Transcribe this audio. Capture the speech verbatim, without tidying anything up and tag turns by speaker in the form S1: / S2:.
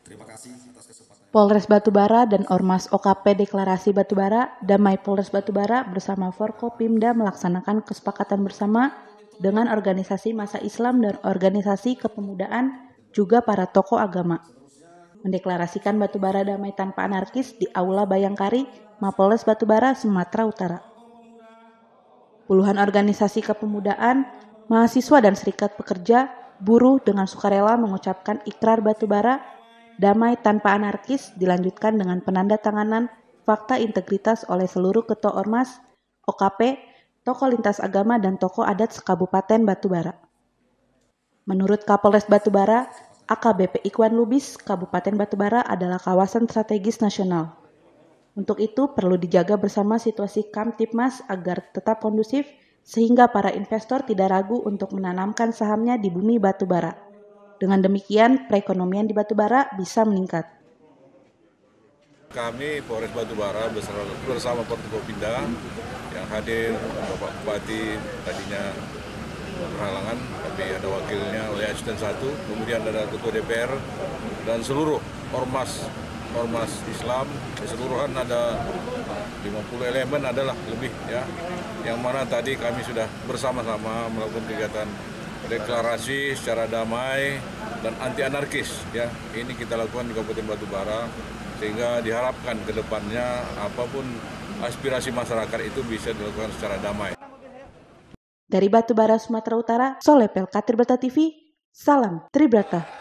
S1: Terima kasih atas kesempatan.
S2: Polres Batubara dan Ormas O K P Deklarasi Batubara, Damai Polres Batubara bersama Forkopimda melaksanakan kesepakatan bersama dengan organisasi massa Islam dan organisasi kepemudaan, juga para tokoh agama, mendeklarasikan Batubara damai tanpa anarkis di Aula Bayangkari, Mapolres Batubara, Sumatera Utara. Puluhan organisasi kepemudaan, mahasiswa dan serikat pekerja, buruh dengan sukarela mengucapkan ikrar Batubara damai tanpa anarkis, dilanjutkan dengan penandatanganan fakta integritas oleh seluruh ketua Ormas, O K P, tokoh lintas agama dan tokoh adat sekabupaten Batubara. Menurut Kapolres Batubara, A K B P Ikhwan Lubis, Kabupaten Batubara adalah kawasan strategis nasional. Untuk itu perlu dijaga bersama situasi Kamtipmas agar tetap kondusif sehingga para investor tidak ragu untuk menanamkan sahamnya di bumi Batubara. Dengan demikian, perekonomian di Batubara bisa meningkat.
S3: Kami Polres Batubara bersama, bersama Forkopimda yang hadir, Bapak Bupati tadinya berhalangan, tapi ada wakilnya oleh asisten satu, kemudian ada Ketua D P R dan seluruh ormas ormas Islam keseluruhan ada lima puluh elemen adalah lebih ya, yang mana tadi kami sudah bersama-sama melakukan kegiatan deklarasi secara damai dan anti anarkis ya. Ini kita lakukan di Kabupaten Batubara sehingga diharapkan ke depannya apapun aspirasi masyarakat itu bisa dilakukan secara damai.
S2: Dari Batubara, Sumatera Utara, Solepel Katribrata T V, salam Tribrata.